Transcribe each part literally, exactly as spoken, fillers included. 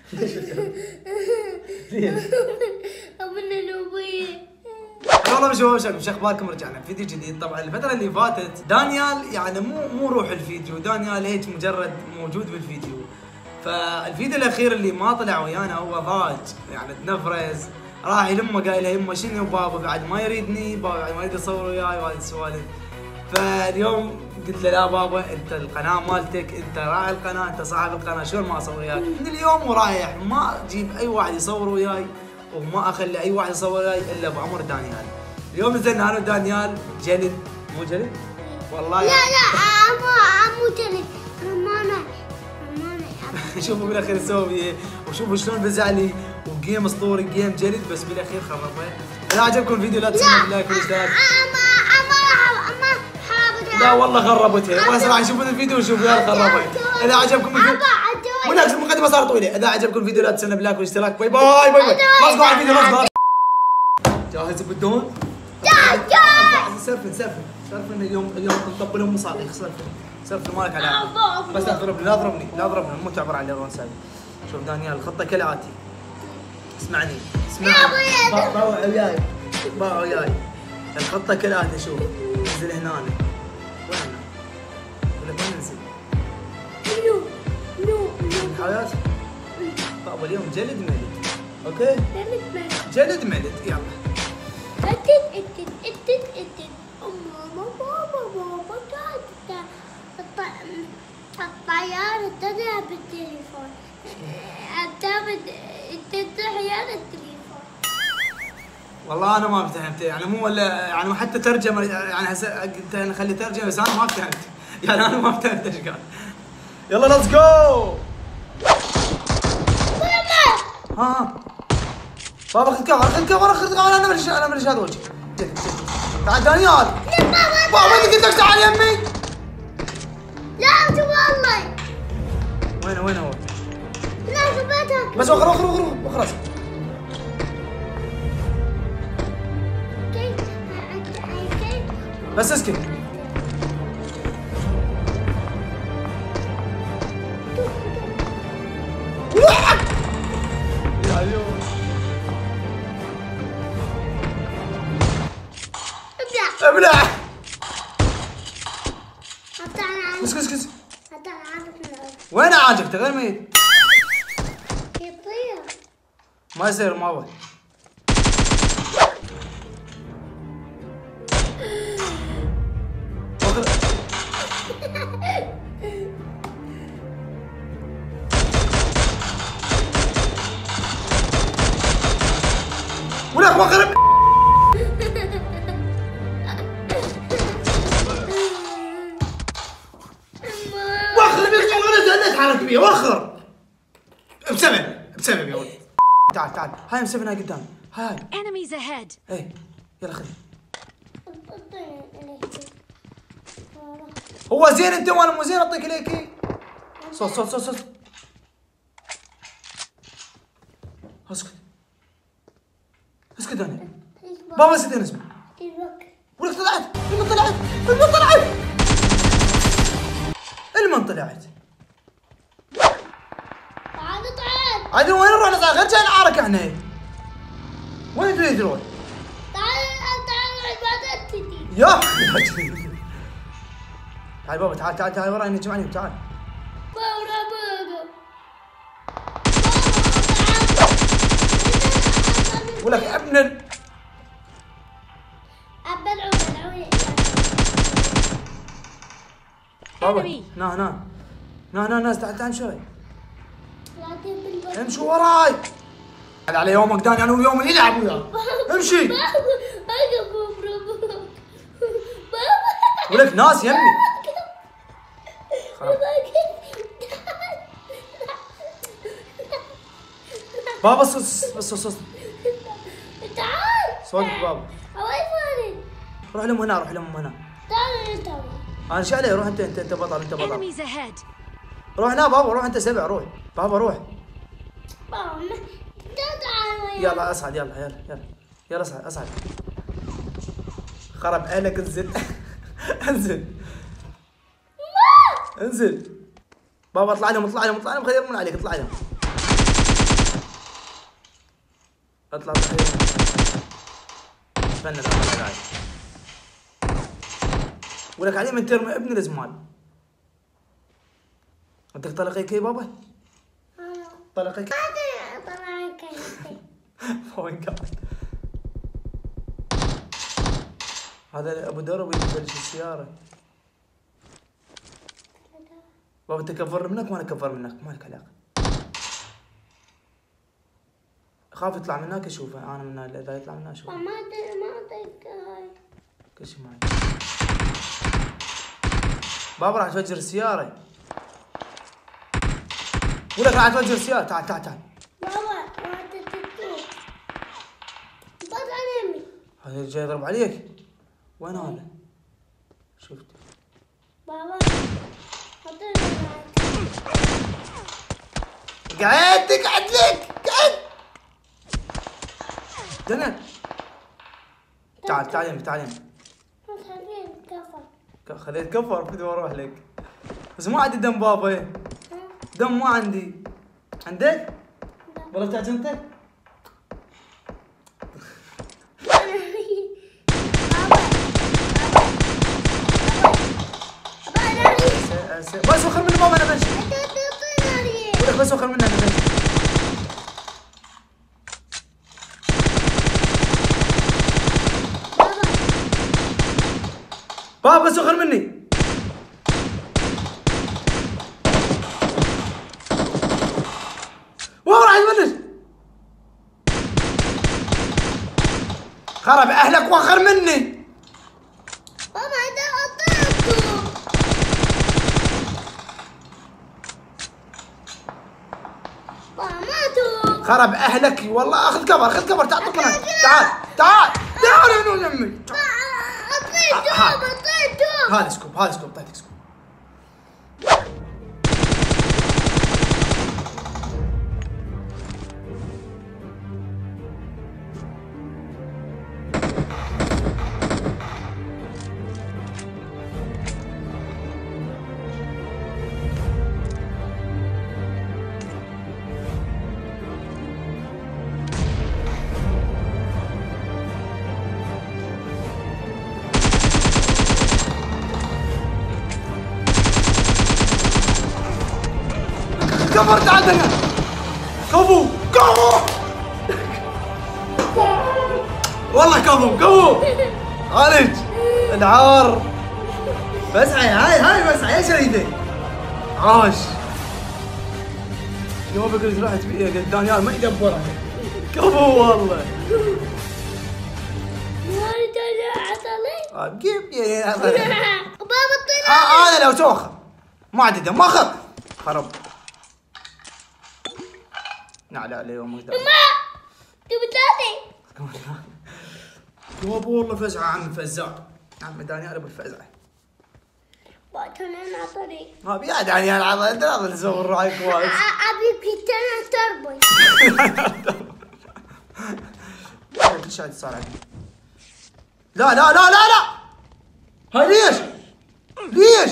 ليش؟ ابونا نوبي. والله شباب شباب شو اخباركم؟ رجعنا بفيديو جديد. طبعا الفترة اللي فاتت دانيال يعني مو مو روح الفيديو، دانيال هيك مجرد موجود بالفيديو. فالفيديو الاخير اللي ما طلع ويانا هو ضاج، يعني تنفرز، راح يلمه قايل له يمه شنو بابا بعد ما يريدني، بابا بعد ما يريد يصور وياي وهذه السوالف. فاليوم قلت له لا بابا انت القناه مالتك، انت راعي القناه، انت صاحب القناه، شلون ما اصور وياك؟ من اليوم ورايح ما اجيب اي واحد يصور وياي وما اخلي اي واحد يصور وياي الا بامر دانيال. اليوم نزلنا انا ودانيال جلد، مو جلد؟ والله لا لا مو مو جلد، رمانه رمانه. شوفوا بالاخير سوي وشوفوا شلون بزعلي وجيم اسطوري جيم جلد، بس بالاخير خربه. اذا عجبكم الفيديو لا تنسوا اللايك والاشتراك. لا والله خربتها، وهسه راح يشوفون الفيديو ويشوفوا يا خربت. اذا عجبكم الفيديو ونفس المقدمه صارت طويله. اذا عجبكم الفيديو لا تنسوا باللايك والاشتراك. باي باي باي باي. ركزوا على الفيديو ركزوا. جاهز بدون؟ جاهز جاهز. سرفن سرفن سرفن اليوم اليوم نطب لهم مصاريخ. سرفن سرفن مالك على بس لا تضربني لا تضربني لا تضربني، مو تعبر على اللي سابق. شوف دانيال الخطه كالاتي، اسمعني اسمعني باع وياي باع وياي. الخطه كالاتي، شوف انزل هنا. وين؟ ولا وين ننزل؟ نو نو الحياة بابا اليوم جلد ملد. اوكي؟ جلد ملد جلد ملد. يلا اتت اتت اتت اتت ماما بابا بابا تعال الطيارة تذهب بالتليفون، تحيا التليفون. والله انا ما فهمت، يعني مو ولا يعني حتى ترجمه، يعني هسه قلت انا خلي ترجمه بس انا ما فهمت، يعني انا ما فهمت ايش قال. يلا ليتس جو. ها ها بابا خذ كاميرا خذ كاميرا خذ كاميرا. انا ماليش انا ماليش هذا وجهي. تعال دانيال. بابا انت قلت لك تعال يمي. لا شو والله. وين وين هو؟ لا شبتك. بس وخر وخر وخر وخلاص. بس اسكت. ابلع. اسكت اسكت. وين عاجبته غير ميت؟ يطير. ما يصير ما هو. ولك وخر. تحرك بيه وخر بسبب بسبب يا ولد. تعال تعال هاي مسفن هاي قدام هاي. enemies ahead. ايه يلا خذ. هو هو زين انت وانا مو زين اعطيك ليكي. صوت صوت صوت صوت. اسكت اسكت انا بابا نسيت اسمه. ولك طلعت المن طلعت المن طلعت المن طلعت. عاد وين نروح نطلع غير جاي نعارك احنا. وين تريد تروح؟ تعال تعال بعد تجي. يا تعال بابا تعال تعال تعال وراي نجمعني تعال. بابا بابا ولك ابن ال ابلعوا بلعوا. بابا هنا هنا هنا هنا ناس تعال تعال شوي امشوا وراي. على على يومك داني انا ويوم اللي يلعب وياك. امشي. ولك ناس يمي. بابا صص بس صص. تعال صوتك بابا. وين روح لهم هنا روح لهم هنا. تعال انت. انا ايش علي؟ روح انت انت انت بطل انت بطل. روح هنا بابا روح انت سبع روح بابا روح. بابا يلا اصعد يلا يلا يلا يلا اصعد اصعد. خرب عينك انزل. انزل انزل بابا اطلع لهم اطلع لهم اطلع لهم خليهم يرمون عليك اطلع لهم. اطلع بخير. استنى استنى قاعد. ولك عليه من ترمي ابن الزمال. انت طلقيك يا بابا؟ طلقيك؟ طلقيك. وين قاعد؟ هذا ابو درب يبلش السيارة. بابا انت كفر منك وانا كفر منك، مالك علاقة. خاف يطلع من هناك اشوفه، انا من هنا اذا يطلع من هنا اشوفه. ما ادري ما اعطيك هاي. كل شيء معي. بابا راح تفجر السيارة. ولك راح تفجر السيارة، تعال تعال تعال. بابا ما تتوه. بطل يمي. هذا جاي يضرب عليك. وين هذا؟ شفت. بابا حطيني قعدت قعد لك قعد. دنيا تعال تعال يمي تعال يمي. خليني كفر. خليت كفر بدي اروح لك. بس ما عندي دم بابا. دم ما عندي. عندك؟ والله بتاع جنتك؟ بس وخر مني بابا انا بمشي. ولك بس وخر مني انا بمشي. بابا بس وخر مني. والله راح يبلش. خرب اهلك وخر مني. بابا اذا قطعته. بابا ماتوا. خرب اهلك والله. اخذ كفر اخذ كفر. تعال تعال تعال تعال تعال يا امي. اعطيته اعطيته. هذا سكوب هذا سكوب طيب سكوب. كفر تعال دنيا. كفو كفو والله كفو كفو. خالد العار. بسعى هاي هاي بسعى يا شريدي. عاش. يوم قلت رحت فيها قلت دانيال ما يدبرها. كفو والله. ما ترجع عطلي. جيب يا بابا طلع. اه انا لو توخر ما عندي دم ما خذ. خرب. نعلى عليه يوم قدام. ما تبي ثلاثة. بابا والله فزعة عم فزاع. عم دانيال ابو الفزعة. باتنا عطلي. ما بيا دانيال عضل انت لا تصور رايك وايد. ابي كتنا تربي. كل شيء صار عندي. لا لا لا لا لا. هاي ليش؟ ليش؟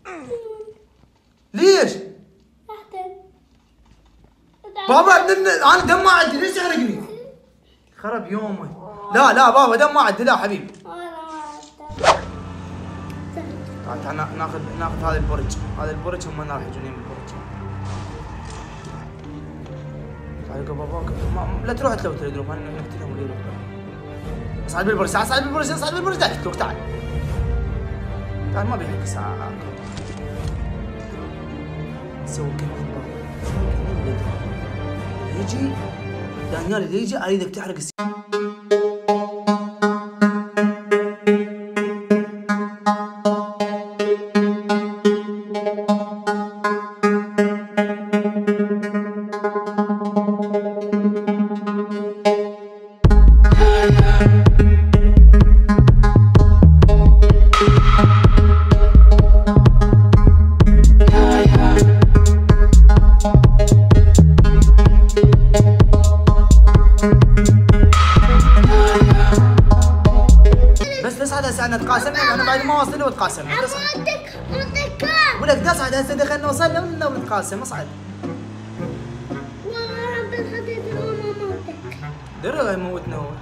ليش؟ بابا انا دم ما عندي ليش تحرقني؟ خرب يومه. لا لا بابا دم ما عندي لا حبيبي. تعال تعال ناخذ ناخذ هذا البرج، هذا البرج هم راح يجون يم البرج. تعال بابا لا تروح تلو تدرون انا نقتلهم ولا يروح. اصعد بالبرج اصعد بالبرج اصعد بالبرج لا تقتلوك. تعال تعال ما بيحق ساعة. سوي كمان بابا سوي كمان يجي دانيال اللي يجي اريدك تحرق السي. هسه نتقاسم انا بعد ما اوصل واتقاسم. اعطيك اعطيك كم؟ ولك تصعد هسه دخلنا وصلنا ونتقاسم اصعد. والله رب الحديد ما موتك. درى يموتنا هو.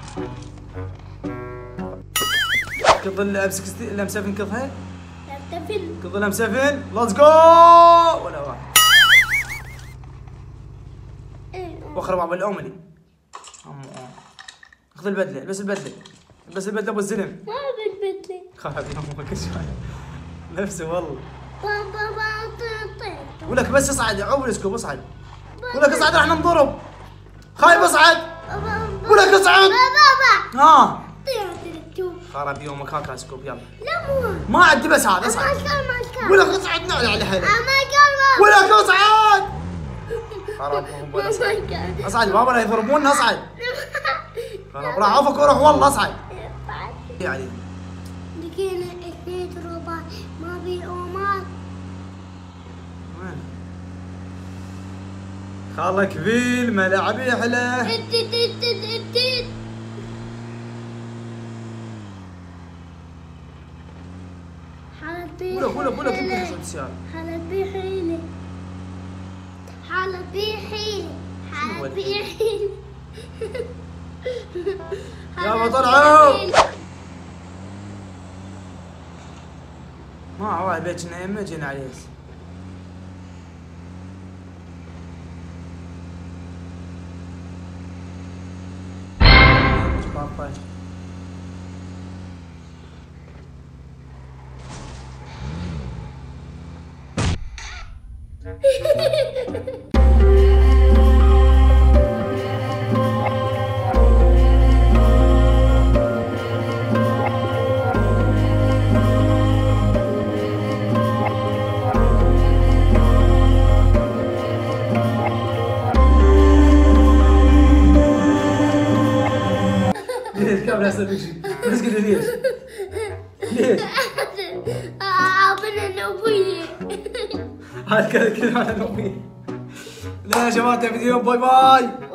كض الام ستة الام سبعة كضها. كض الام سبعة ليتس جو ولا واحد. واخر ابو الاملي. خذ البدله البس البدله البس البدله ابو الزلم. ما بالبدله. خاف يومك ايش نفسه والله. بابا بابا ولك بس اصعد عمر اسكب اصعد. ولك اصعد احنا نضرب. خايف اصعد. ولك اصعد. بابا ها. طير خرب يومك هاك اسكوب يلا. لا مو. ما عندي بس هذا اصعد. ما كان ما كان. ولك اصعد نعلى على حالك. ما كان ولك اصعد. خرب ما كان. اصعد بابا لا يضربوننا اصعد. خرب راح افك واروح والله اصعد. يعني لقينا اثنين روبوت ما بي اومار. وين؟ خالك بيل ملعب يحلى. ادد ادد ادد. حالة بي ولك ولك ولك يمكن يصيد السيارة. حالة بي حيلة. حالة بي حيلة. حالة بي حيلة. يلا طلعوا. ما هو بيت نايم ما جينا عليه. ليش كم لا اسوي شيء؟ بس كذا ليش؟ ليش؟ ابن النوبية. هذا كذا كذا على نومي. لا يا جماعة الفيديو باي باي.